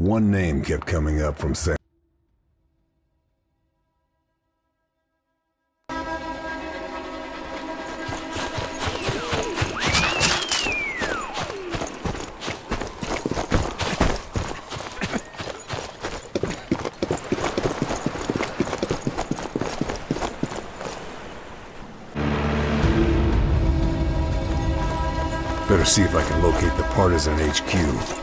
One name kept coming up from Sam. Better see if I can locate the Partisan HQ.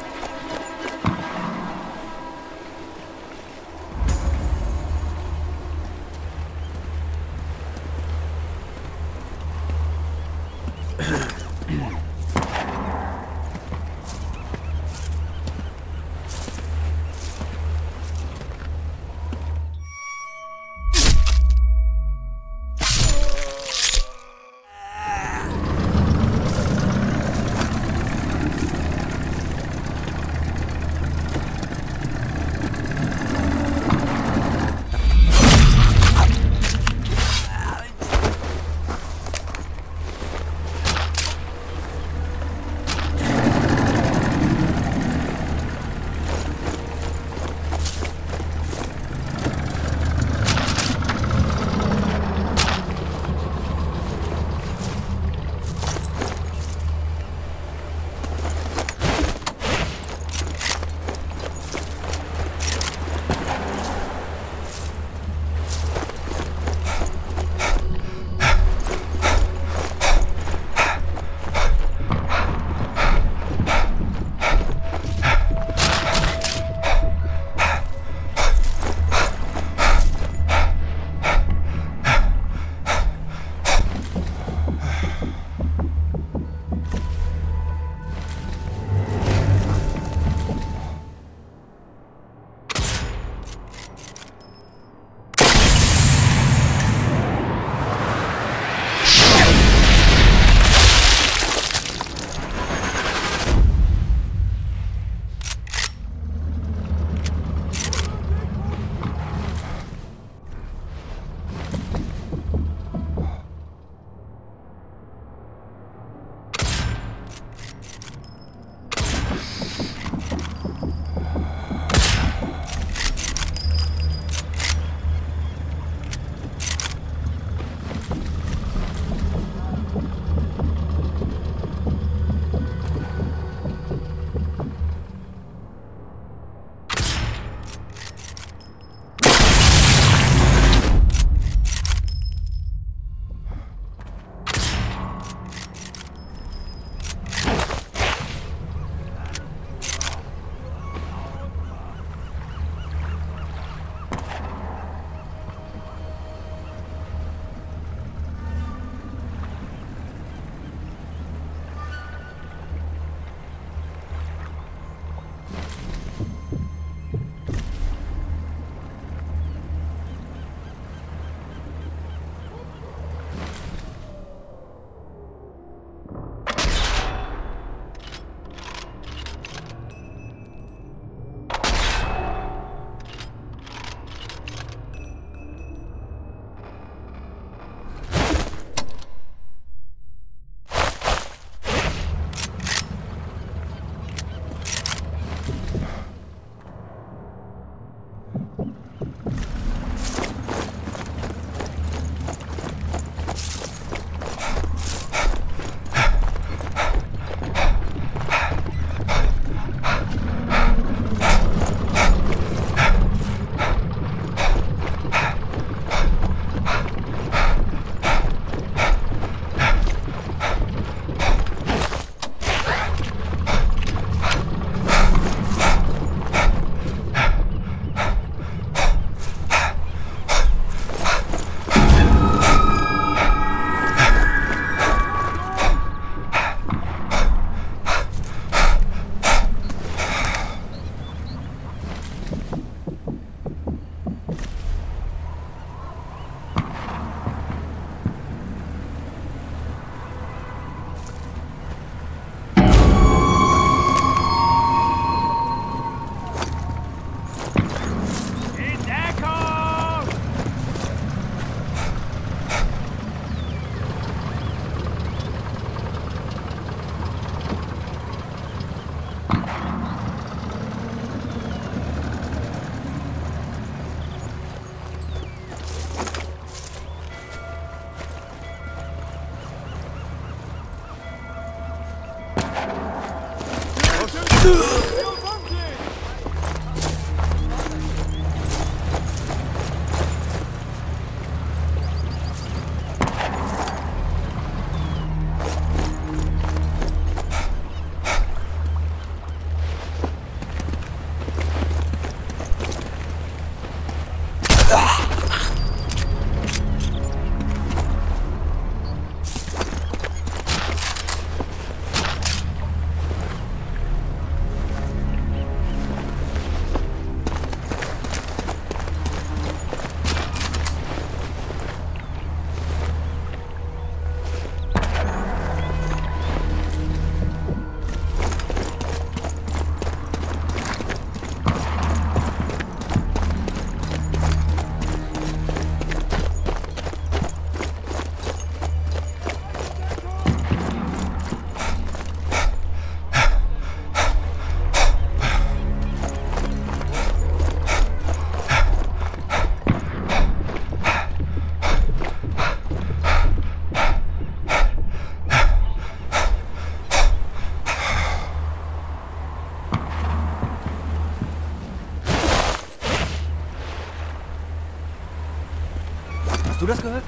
das gehört?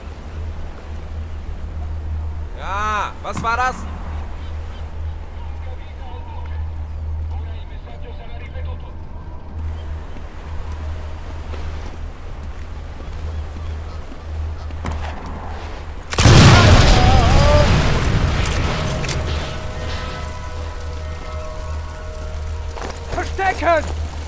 Ja, was war das? Verstecken!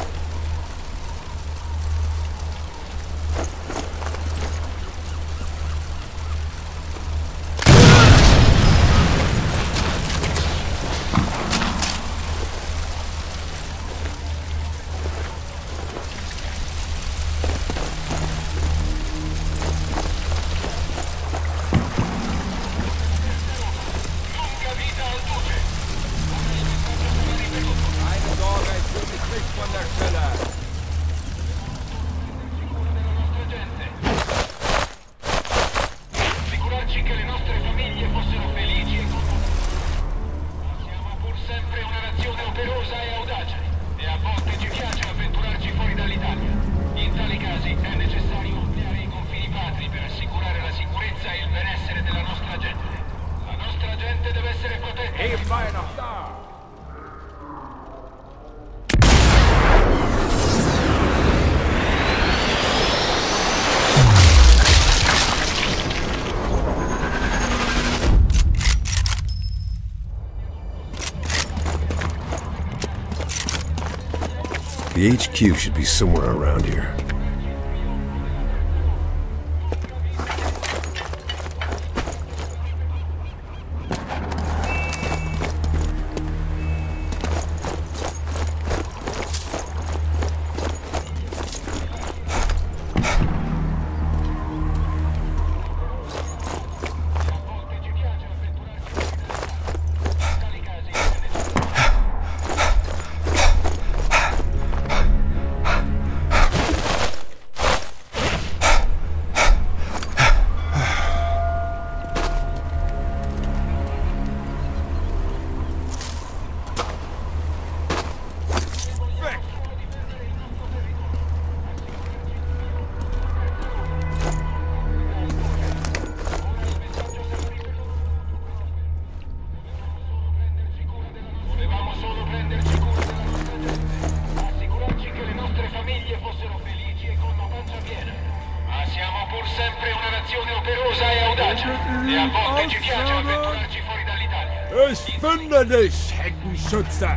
Keine Sorge, ich will mich nicht von der Stelle. Assicurarci che le nostre famiglie fossero felici e siamo pur sempre una nazione operosa e audace e a volte ci piace avventurarci fuori dall'Italia. In tali casi è necessario ampliare i confini patri per assicurare la sicurezza e il benessere della nostra gente. La nostra gente deve essere protetta. Eben war er noch da. The HQ should be somewhere around here. Dovevamo solo prenderci cura della nostra gente, assicurarci che le nostre famiglie fossero felici e con la pancia piena. Ma siamo pur sempre una nazione operosa e audace e a volte ci piace avventurarci fuori dall'Italia. Ich finde dich, Heckenschütze.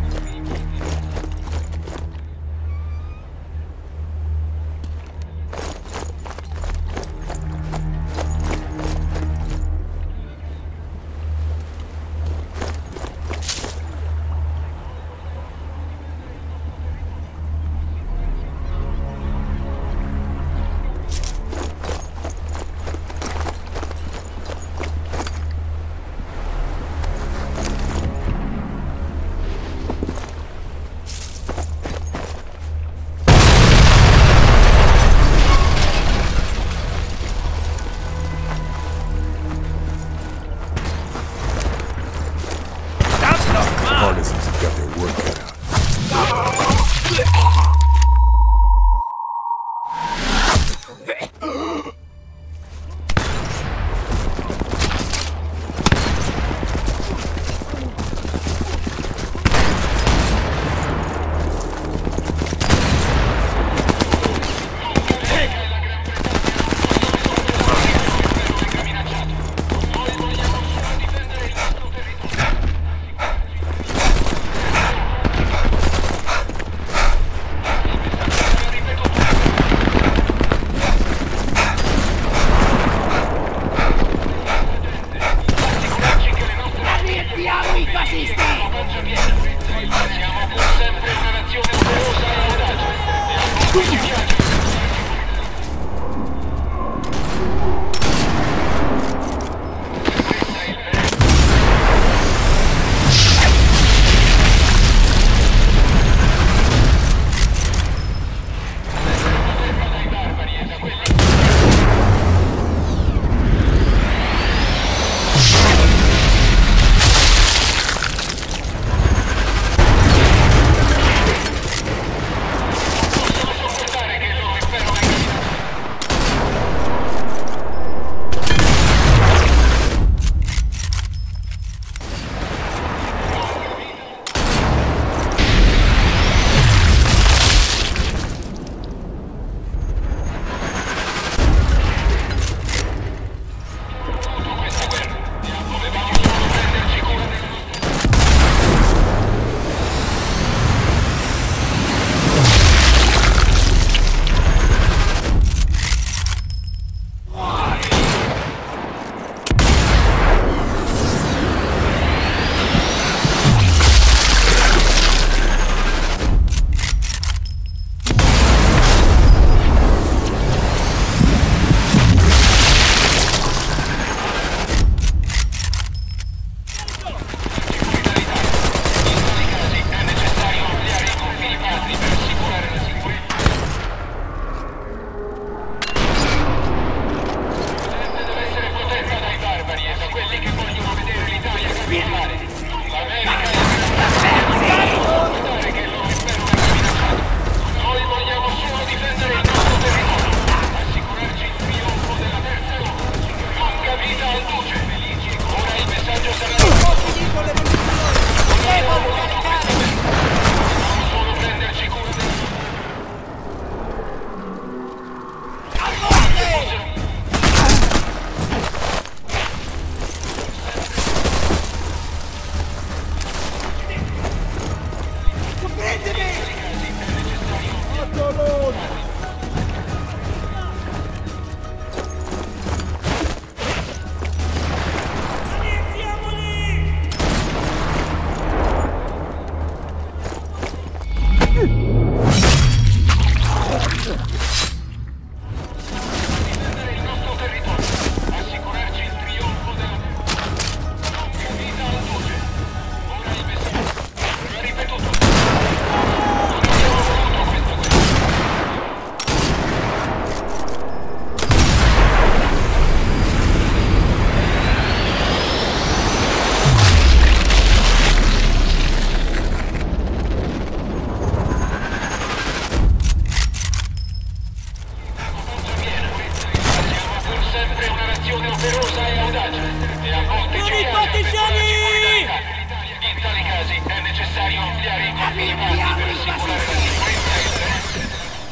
una nazione operosa e audace e a volte ci piace avventurarci fuori dall'Italia. In tali casi è necessario ampliare i confini vasti per assicurare la sicurezza e il benessere.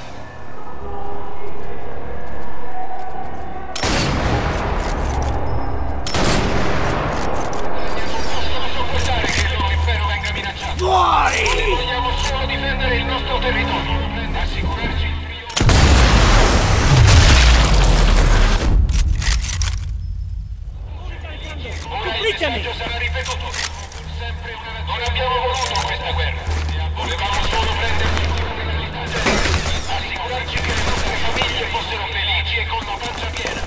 Vogliamo solo difendere il nostro territorio, assicurarci il Ora il messaggio sarà ripetuto. Sempre una... Non abbiamo voluto questa guerra. Volevamo solo prenderci cura della vita gente. Assicurarci che le nostre famiglie fossero felici e con la pancia piena.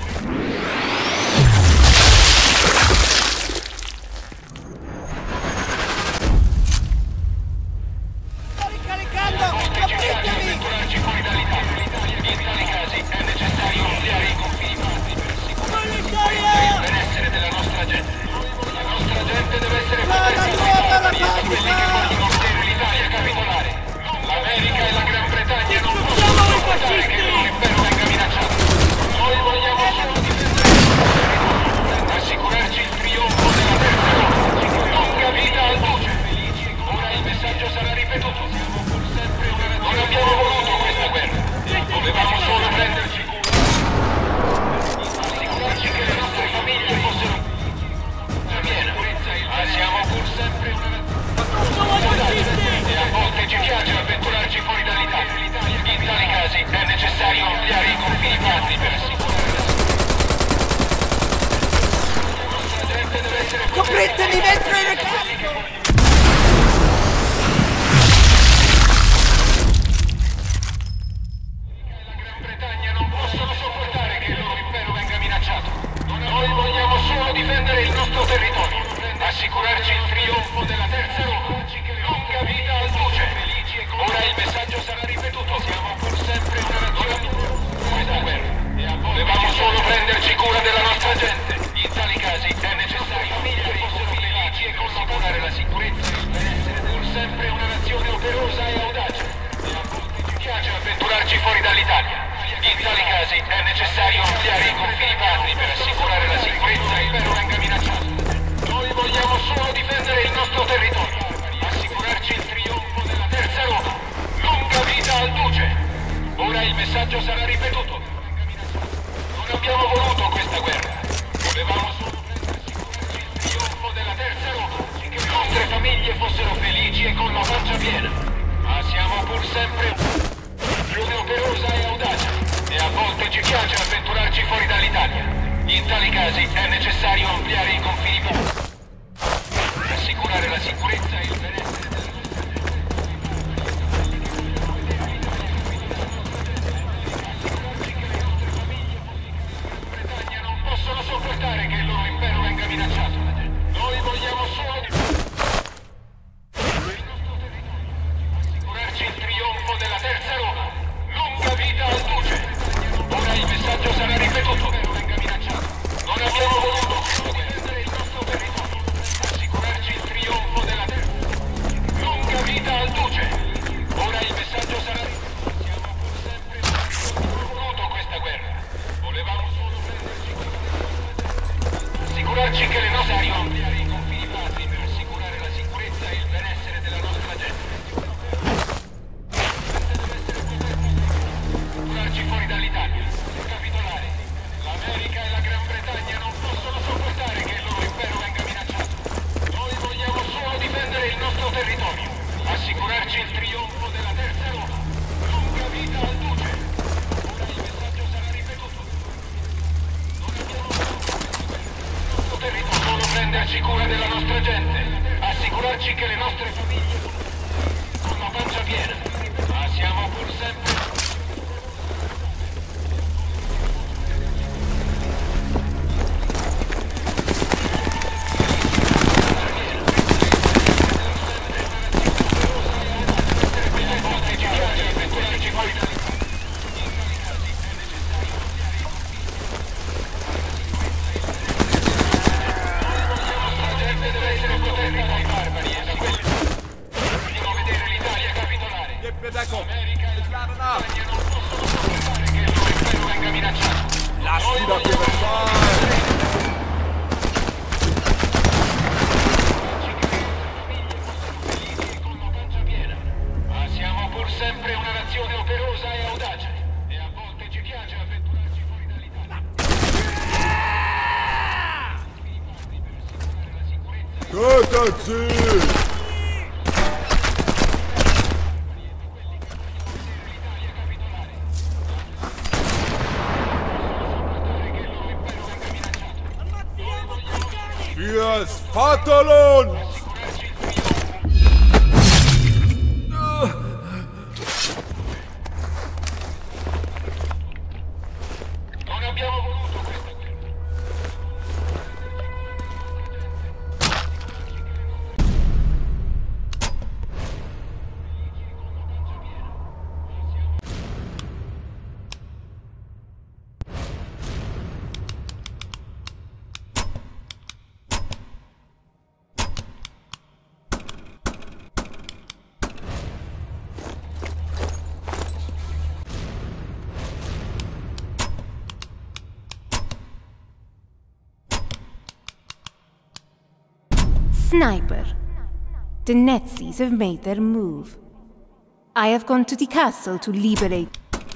Avventurarci fuori dall'Italia. In tali casi è necessario ampliare i confini vasti per assicurare la sicurezza e il benessere della nostra gente. La nostra gente deve essere protetta dai quelli che vogliono vedere l'Italia capitolare. L'America e la Gran Bretagna non possono sopportare che il loro impero venga minacciato. Noi vogliamo solo difendere il nostro territorio, assicurarci il trionfo della terza Roma. Lunga vita al duce. Ora il messaggio sarà ripetuto. Non abbiamo voluto questa guerra. Volevamo solo prenderci cura. Assicurarci che le nostre famiglie fossero piena. Ma siamo pur sempre una e a volte ci piace avventurarci fuori dall'Italia. In tali casi è necessario ampliare i confini vasti per assicurare la nostra gente deve essere Copritemi mentre recarico! Noi vogliamo solo difendere il nostro territorio, assicurarci il trionfo della terza Roma. Lunga vita al duce. Ora il messaggio sarà ripetuto. Siamo pur sempre una nazione. Questa guerra. Volevamo solo prenderci cura della nostra gente. In tali casi è necessario famiglie fossero felici e collaborare la sicurezza e il benessere. Pur sempre una nazione operosa e audace. E a volte ci piace avventurarci fuori dall'Italia. In tali casi è necessario ampliare i confini vasti per assicurare la sicurezza e il impero venga minacciato. Noi vogliamo solo difendere il nostro territorio, assicurarci il trionfo della terza Roma. Lunga vita al duce. Ora il messaggio sarà ripetuto. Non abbiamo voluto questa guerra. Volevamo solo assicurarci il trionfo della terza Roma, che le nostre famiglie fossero felici e con la pancia piena. Ma siamo pur sempre operosa e audace e a volte ci piace avventurarci fuori dall'Italia. In tali casi è necessario ampliare i confini vasti per assicurare la sicurezza e il benessere della nostra assicurarci che le nostre famiglie Gran Bretagna non possono sopportare che il loro impero venga minacciato. Noi vogliamo solo assicurarci il trionfo della terza Roma. Lunga vita al duce. Ora il messaggio sarà ripetuto. Non abbiamo voluto difendere il nostro territorio, assicurarci il trionfo della terra. Lunga vita al duce. Ora il messaggio sarà ripetuto. Siamo pur sempre voluto questa guerra. Volevamo solo prenderci assicurarci che le nostre ampliare i confini vasti per assicurare la sicurezza e il benessere della nostra gente. Fuori dall'Italia, capitolare. L'America e la Gran Bretagna non possono sopportare che il loro impero venga minacciato. Noi vogliamo solo difendere il nostro territorio, assicurarci il trionfo della terza Roma. Lunga vita al duce. Ora il messaggio sarà ripetuto. Non abbiamo il nostro territorio, solo prenderci cura della nostra gente, assicurarci che le nostre famiglie con la pancia piena. Ma siamo pur sempre It's not enough. Ragazzi! Fias Vaterland! Non abbiamo voluto questa guerra. Sniper. The Nazis have made their move. I have gone to the castle to liberate.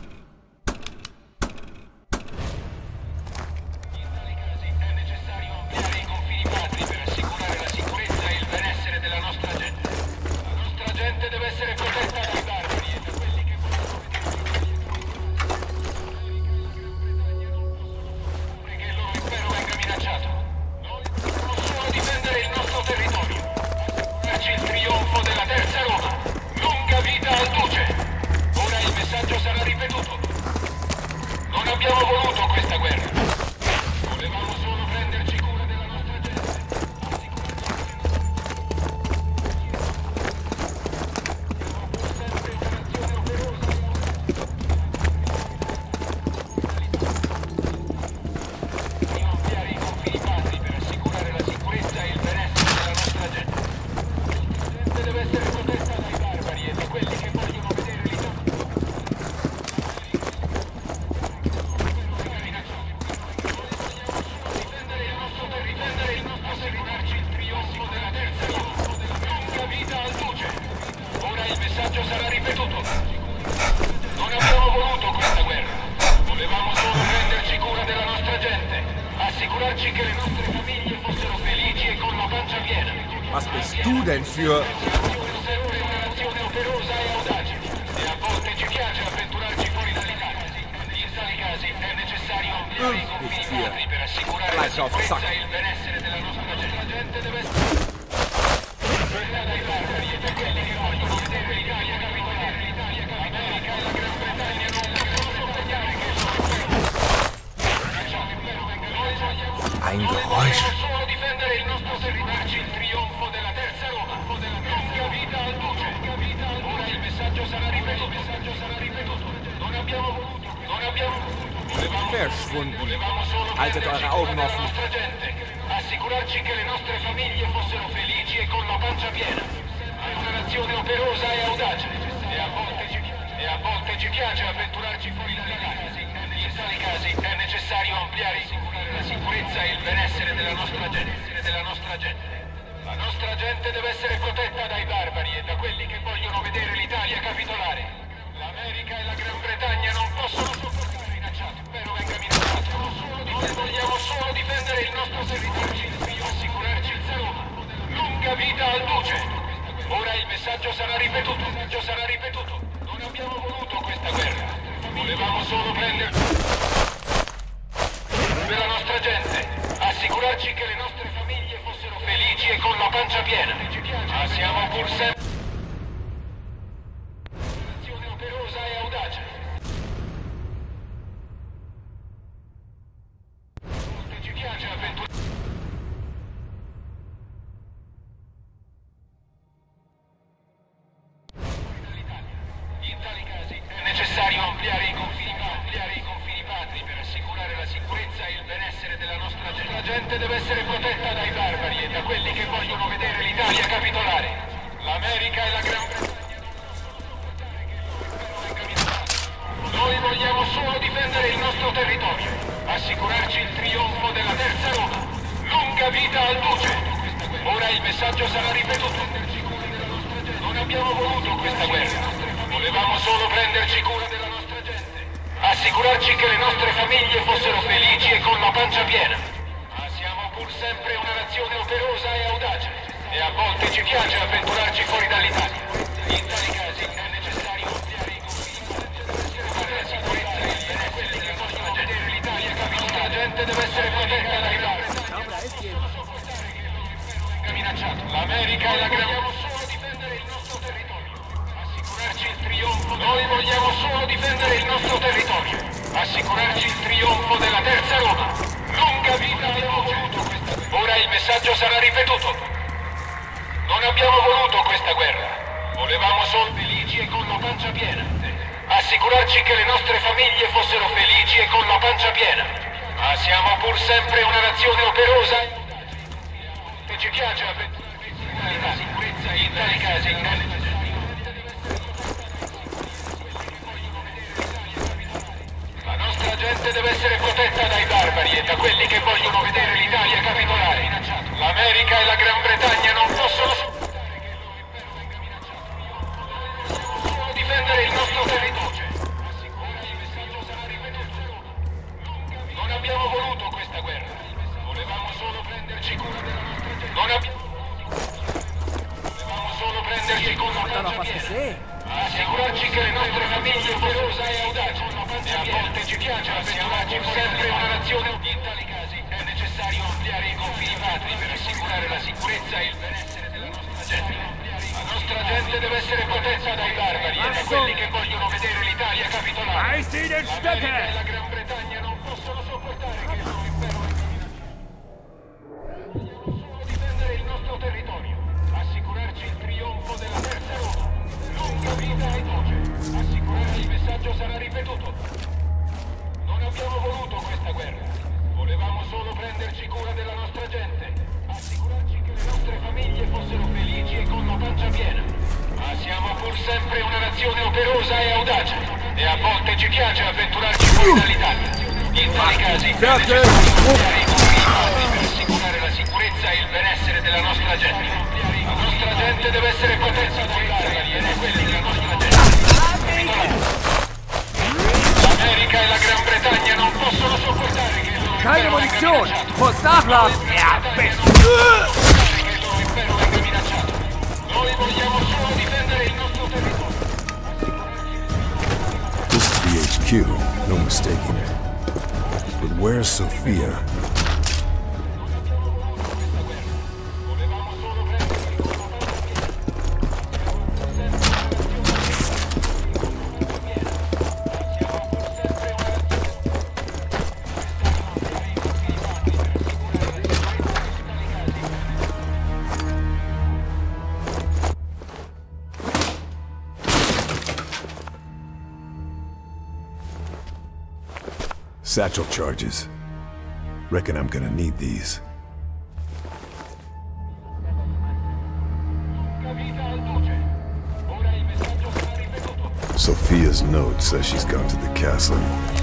In tali casi è necessario ampliare i confini patri per assicurare la sicurezza e il benessere della nostra gente. La nostra gente deve essere protetta dai barbari e da quelli che vogliono vedere che il loro impero venga minacciato. Noi dobbiamo solo difendere il nostro territorio. Assicurarci il trionfo della terza Roma. Lunga vita al duce! Ora il messaggio sarà ripetuto. Non abbiamo voluto questa guerra. Volevamo solo prenderci cura della nostra gente. Ampliare i confini patri per assicurare la sicurezza e il benessere della nostra gente. La gente deve essere protetta dai barbari e da quelli che vogliono vedere l'Italia. Difendere il nostro assicurarci il trionfo della terza Roma. Lunga vita al duce! Ora il messaggio sarà ripetuto. Non abbiamo voluto questa guerra. Volevamo solo prenderci cura della nostra gente. Assicurarci che le nostre famiglie fossero felici e con la pancia piena. Was bist du denn für... Siamo sempre una nazione operosa e audace. E a volte ci piace avventurarci fuori dall'Italia. In tali casi è necessario ampliare i confini patri per assicurare la sicurezza e il benessere della nostra gente. La gente deve essere protetta dai barbari e da quelli che vogliono vedere l'Italia capitolare. L'America e la Gran Bretagna non possono sbagliare che il loro impero venga. Noi vogliamo solo difendere il nostro territorio, il trionfo della terza Roma. Lunga vita al duce. Ora il messaggio sarà ripetuto. Non abbiamo voluto. Verschwunden. Solo Haltet eure Augen della offen. nostra gente. Assicurarci che le nostre famiglie fossero felici e con la pancia piena. È una nazione operosa e audace. E a volte ci piace avventurarci fuori dall'Italia. In tali casi è necessario ampliare la sicurezza e il benessere della nostra gente. La nostra gente deve essere protetta dai barbari e da quelli che vogliono vedere l'Italia capitolare. L'America e la Gran Bretagna non possono sopportare minacciato. Spero venga minacciato. Noi vogliamo solo difendere il nostro territorio. Assicurarci il Roma. Lunga vita al duce. Ora il messaggio sarà ripetuto. Non abbiamo voluto questa guerra. Volevamo solo prendere della nostra gente. Assicurarci che le nostre famiglie fossero felici e con la pancia piena. Ma siamo pur sempre una nazione operosa e audace. Ci piace avventurare. In tali casi è necessario ampliare i confini patri per assicurare la sicurezza e il benessere della nostra gente. La gente deve essere protetta dai barbari e da quelli che vogliono vedere l'Italia capitolare. L'America e la Gran Bretagna non possono sopportare che il loro impero venga minacciato. Noi vogliamo solo difendere il nostro territorio. Assicurarci il trionfo della terza Roma. Lunga vita al duce! Ora il messaggio sarà ripetuto. Non abbiamo voluto questa guerra. Volevamo solo prenderci cura della nostra gente. Assicurarci che le nostre famiglie fossero felici e con la pancia piena. Ma siamo pur sempre una nazione operosa e audace. E a piace avventurarci fuori dall'Italia. In tali casi è necessario ampliare i confini per la sicurezza e il benessere che vogliono vedere l'Italia capitolare. La gente deve essere protetta dai minacciato. L'America è la vogliamo solo difendere il nostro territorio. Assicurarci il trionfo. Noi vogliamo solo difendere il nostro territorio. Assicurarci il trionfo della terza Roma. Lunga vita abbiamo voluto questa. Ora il messaggio sarà ripetuto. Non abbiamo voluto questa guerra. Volevamo solo felici e con la pancia piena. Assicurarci che le nostre famiglie fossero felici e con la pancia piena. Ma siamo pur sempre una nazione operosa. E ci piace avventurare la sicurezza in tali casi. La nostra gente deve essere protetta dai barbari e da quelli che vogliono vedere l'Italia capitolare. L'America e la Gran Bretagna non possono solo difendere il nostro territorio. Il messaggio sarà ripetuto. Non abbiamo voluto questa guerra. Volevamo solo prenderci cura della nostra gente. Volevamo solo prenderci cura della nostra gente. Assicurarci che le nostre famiglie fossero e audaci. E a volte ci piace avventurarci sempre una nazione. In tali casi è necessario ampliare i confini patri per assicurare la sicurezza e il benessere della nostra gente. La nostra gente deve essere protetta dai barbari e da quelli che vogliono vedere l'Italia capitolare. L'America e la Gran Bretagna non possono sopportare che il loro impero vogliamo solo difendere il nostro territorio. Assicurarci il trionfo della terza Roma. Lunga vita ai Doge. Assicurare il messaggio sarà ripetuto. Non abbiamo voluto questa guerra. Volevamo solo prenderci cura della nostra gente. Assicurarci che le nostre famiglie fossero felici e con la pancia piena. Ma siamo pur sempre una nazione operosa e audace. E a volte ci piace avventurarci fuori dall'Italia. In tali casi è necessario ampliare i confini patri per assicurare la sicurezza e il benessere della nostra gente. La nostra gente deve essere protetta dai barbari e da quelli che la nostra gente. L'America e la Gran Bretagna non possono sopportare che il loro impero venga minacciato. Che il loro impero venga minacciato. Noi vogliamo solo difendere il nostro territorio. This is the HQ, no mistaking it. But where's Sophia? Satchel charges. Reckon I'm gonna need these. Sophia's note says she's gone to the castle.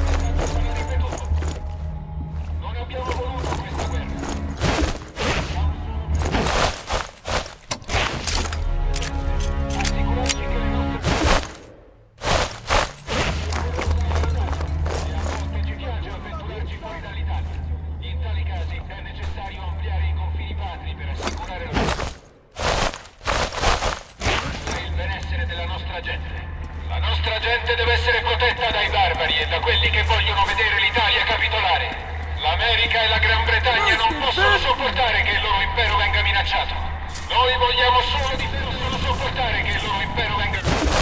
La nostra gente deve essere protetta dai barbari e da quelli che vogliono vedere l'Italia capitolare. L'America e la Gran Bretagna non possono sopportare che il loro impero venga minacciato. Noi vogliamo solo sopportare che il loro impero venga.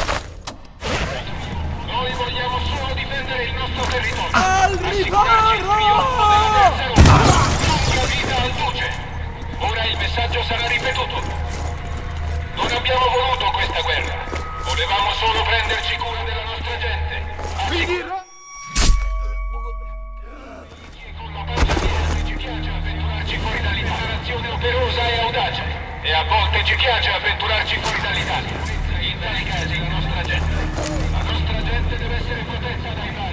Noi vogliamo solo difendere il nostro territorio. Assicurarci il trionfo della terza Roma. Lunga vita al Duce. Ora il messaggio sarà ripetuto. Non abbiamo voluto questa guerra. Volevamo solo prenderci cura della nostra gente. Con la pancia piena ci piace avventurarci fuori dall'Italia. Una nazione operosa e audace. E a volte ci piace avventurarci fuori dall'Italia. In tali casi la nostra gente deve essere protetta dai barbari.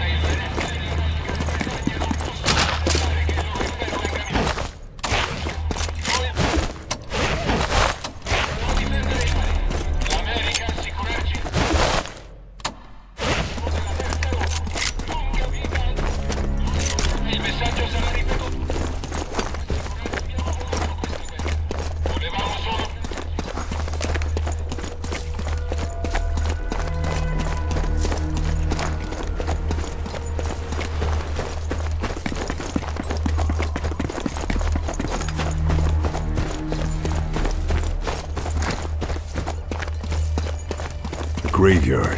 graveyard.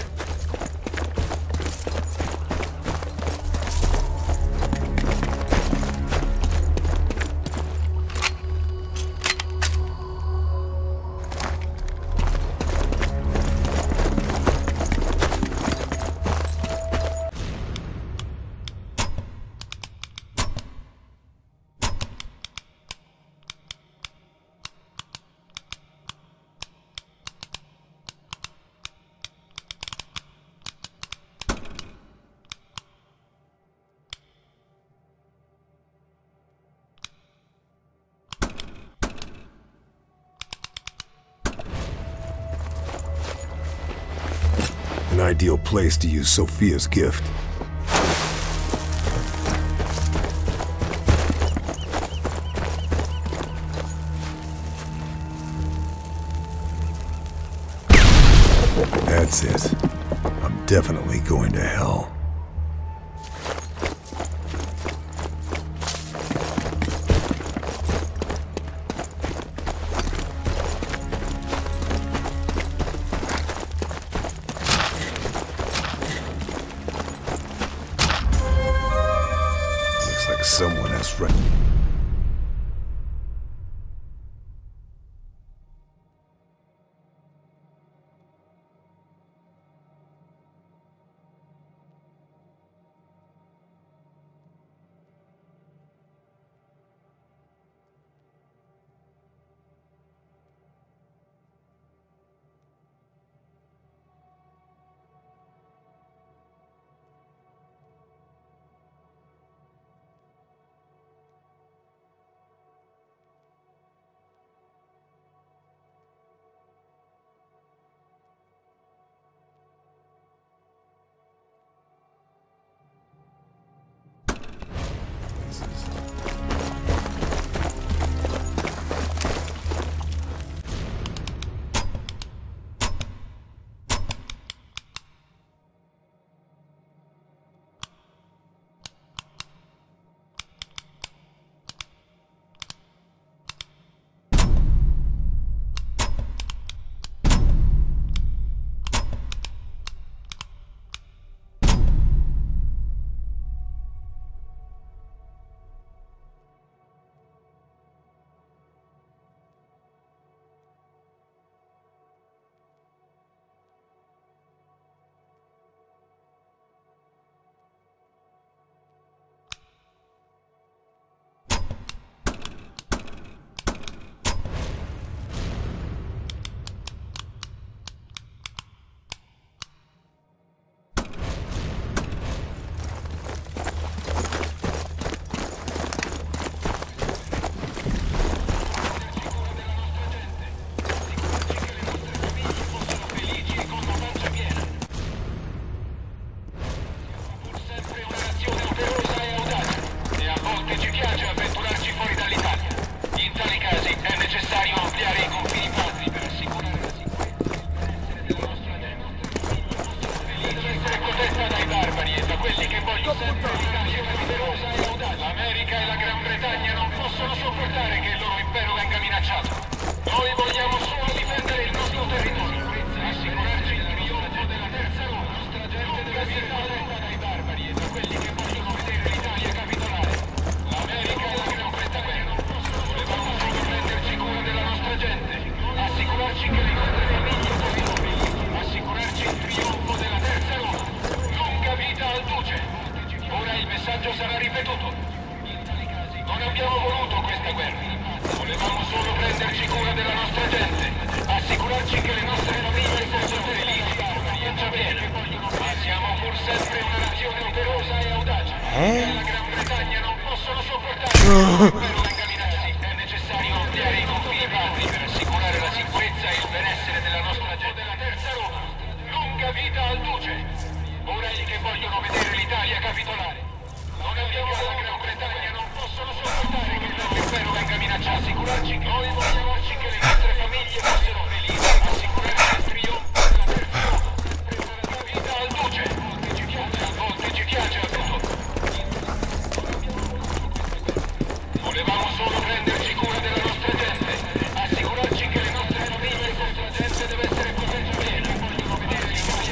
An ideal place to use Sophia's gift. That's it. I'm definitely going to hell. Someone has right. L'America e la Gran Bretagna non possono sopportare che il loro impero venga minacciato. Noi vogliamo solo difendere il nostro territorio, assicurarci il trionfo della terza Roma. La nostra gente deve essere protetta dai barbari e da quelli che vogliono vedere l'Italia capitolare. L'America e la Gran Bretagna non possono volevamo solo prenderci cura della nostra gente, assicurarci che le nostre famiglie possano vivere, assicurarci il trionfo della terza Roma. Lunga vita al Duce! Ora il messaggio sarà ripetuto. Non abbiamo voluto questa guerra. Volevamo solo prenderci cura della nostra gente, assicurarci che le nostre famiglie fossero felici, esperienza piena. Ma siamo pur sempre una nazione operosa e audace. E la Gran Bretagna non possono sopportare che l'impero venga minacciato. È necessario ampliare i confini patri per assicurare la sicurezza e il benessere della nostra gente. Della terza Roma. Lunga vita al Duce! Ora i che vogliono vedere l'Italia capitolare. Non abbiamo la Gran Bretagna, non possono sopportare che il loro impero venga minacciato. Assicurarci che noi vogliamo che le nostre famiglie fossero felici. Assicurarci il trionfo della terza Roma. La vita al Duce. A volte ci piace a tutto. Volevamo solo prenderci cura della nostra gente. Assicurarci che le nostre famiglie, la nostra gente deve essere protetta bene. Vogliono vedere l'Italia.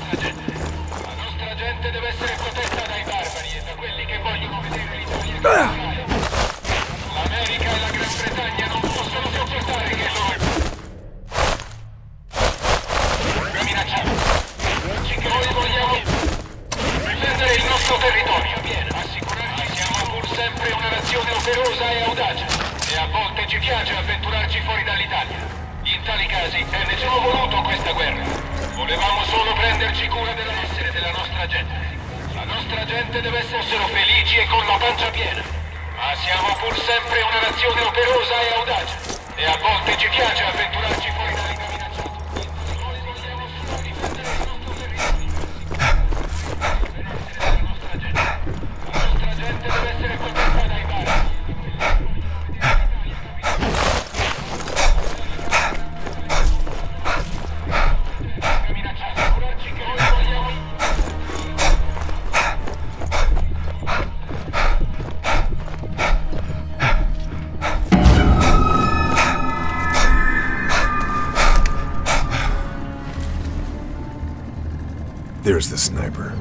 nostra gente. La nostra gente deve essere protetta dai barbari e da quelli che vogliono vedere l'Italia cambiare. L'America e la Gran Bretagna non possono sopportare che loro... minacciamo. Noi vogliamo difendere il nostro territorio. Assicurarci siamo pur sempre una nazione operosa e audace. E a volte ci piace avventurarci fuori dall'Italia. In tali casi nessuno voluto questa guerra. Volevamo solo prenderci cura dell'essere della nostra gente. La nostra gente deve essere felici e con la pancia piena. Ma siamo pur sempre una nazione operosa e audace. E a volte ci piace avventurarci fuori dall'Italia. There's the sniper.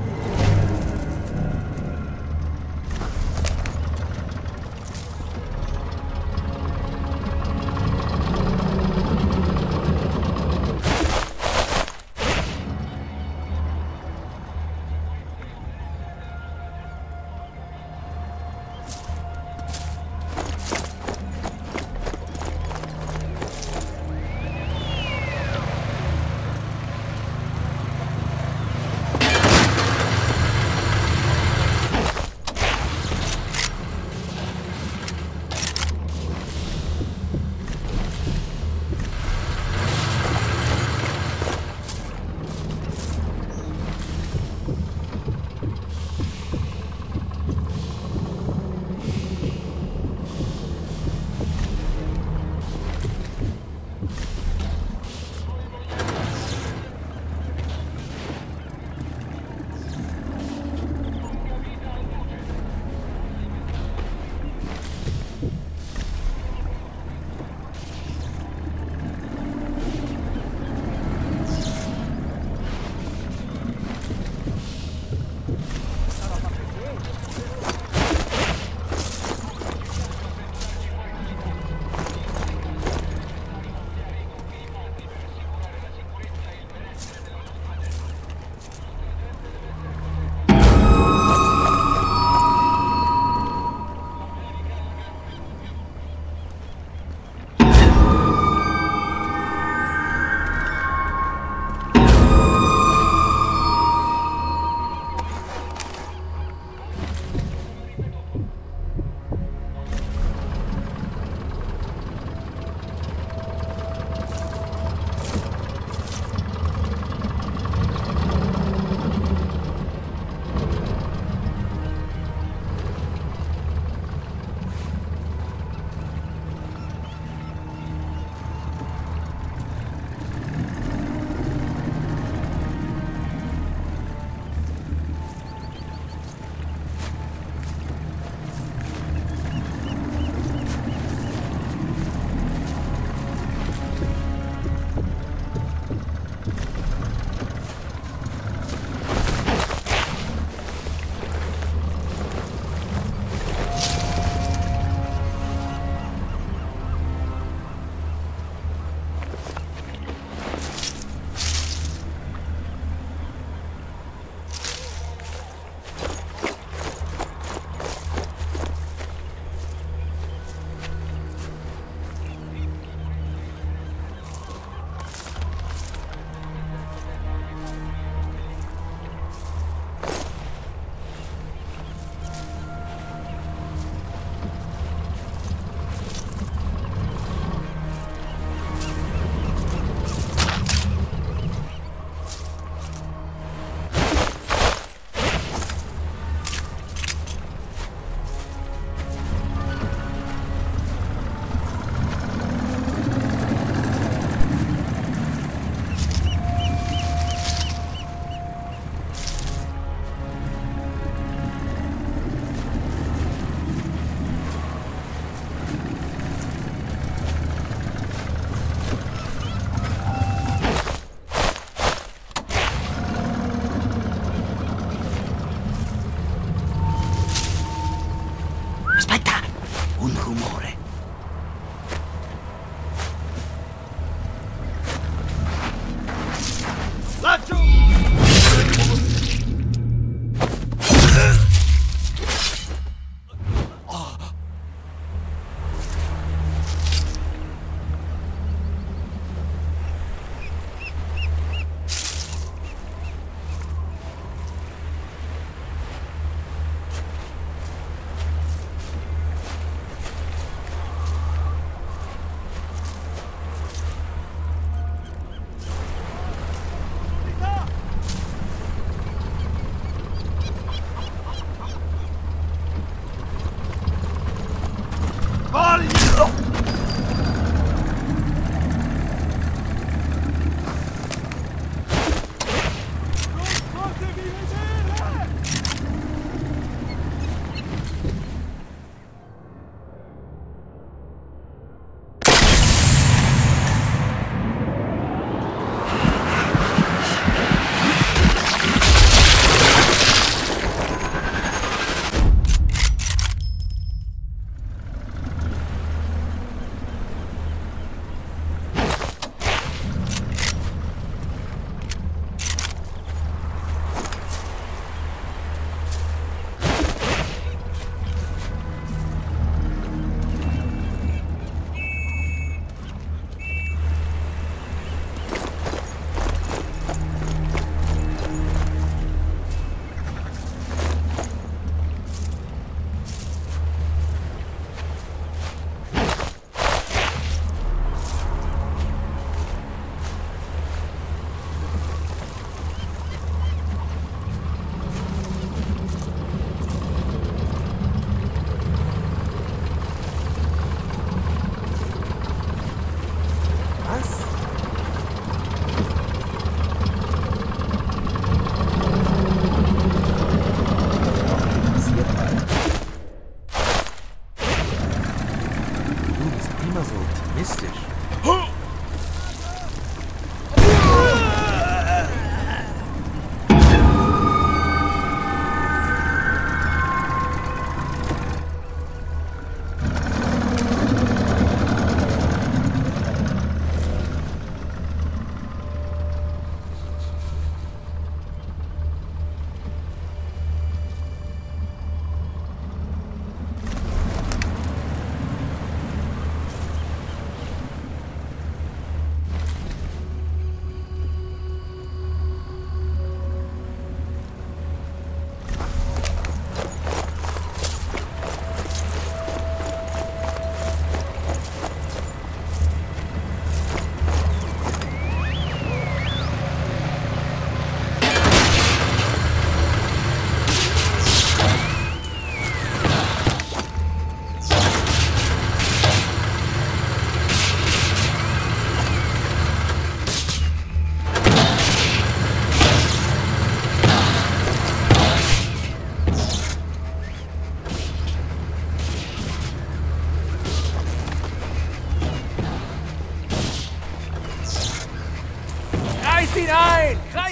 Schießt ihn ein! Kreis...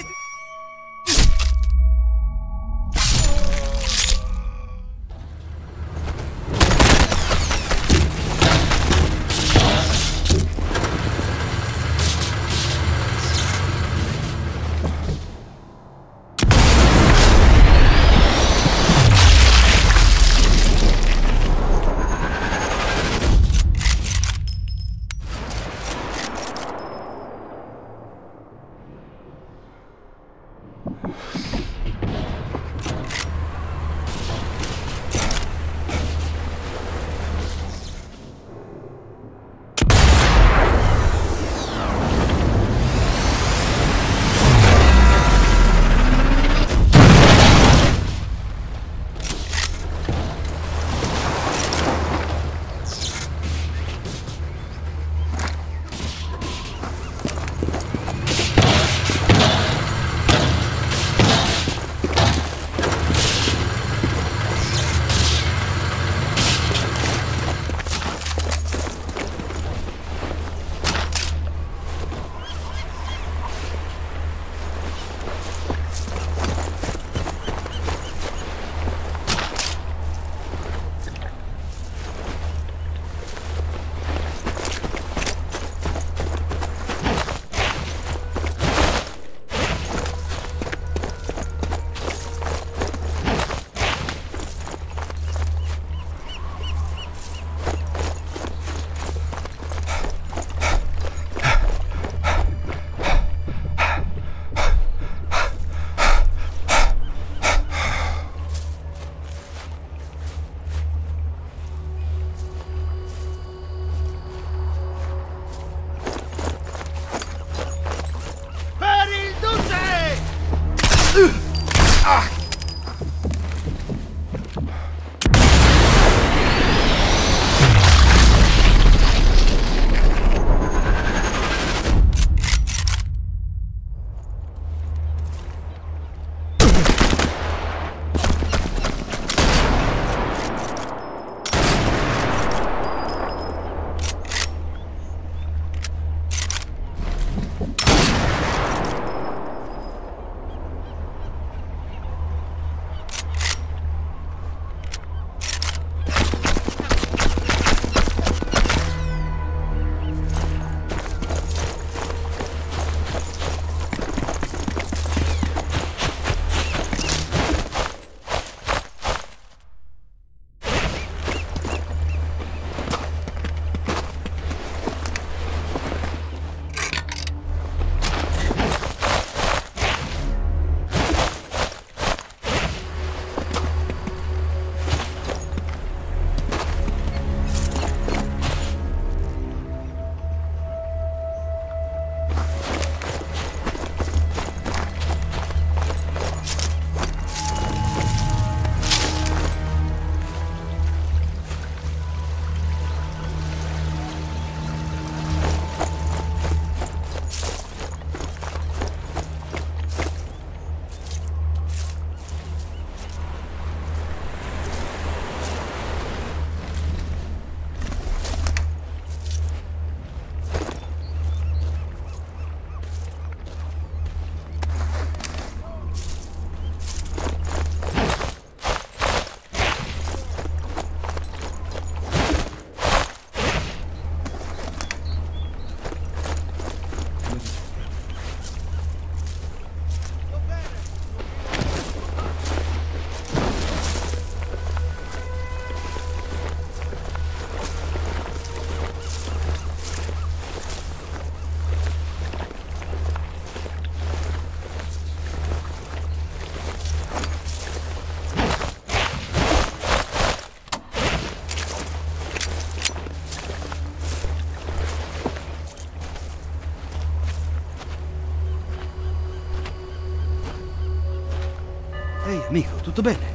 Ehi, amico, tutto bene?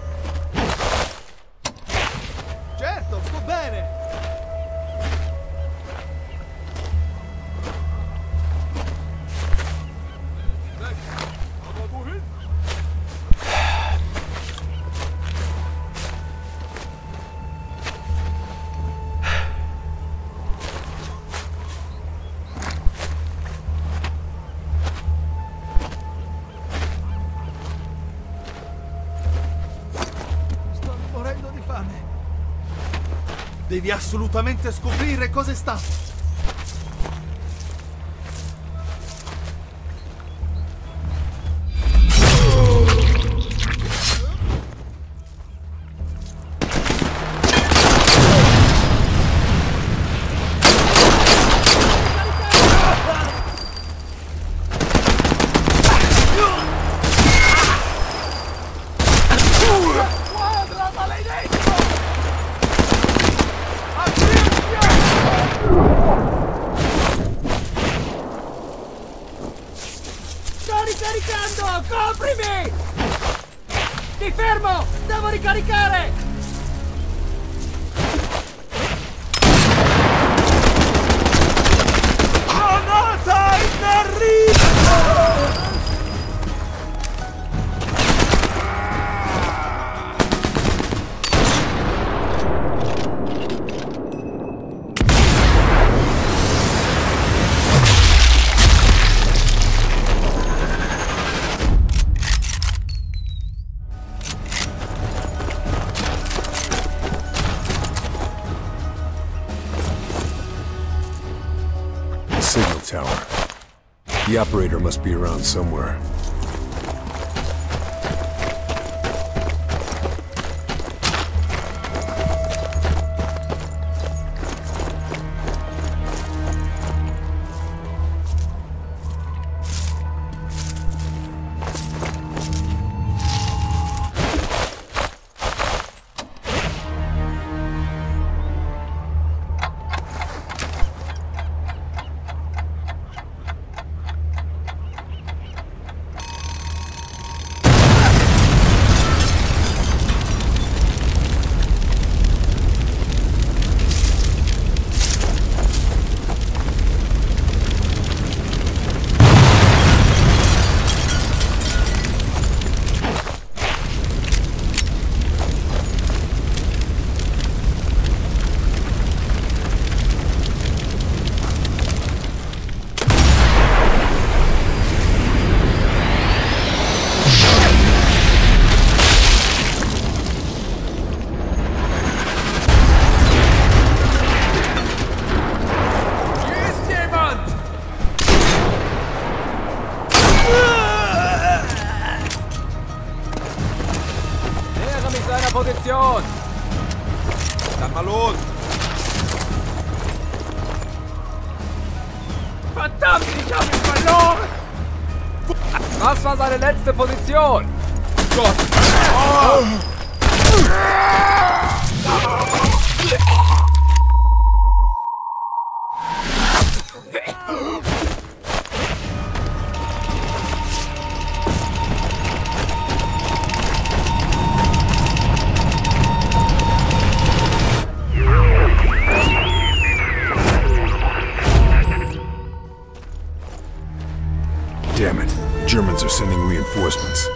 Certo, sto bene! Devi assolutamente scoprire cosa è stato. Sto ricaricando! Coprimi! Ti fermo! Devo ricaricare! Granata in arrivo! Signal tower. The operator must be around somewhere. Position! Dann mal los! Verdammt, ich habe ihn verloren! Was war seine letzte Position? Gott! Damn it. Germans are sending reinforcements.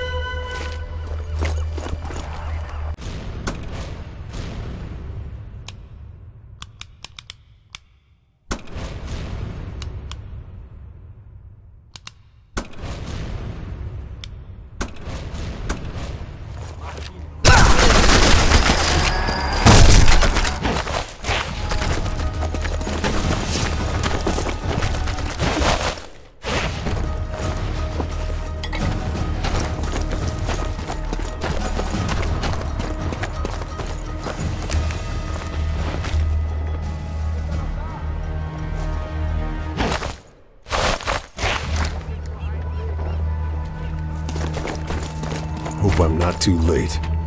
Hope I'm not too late.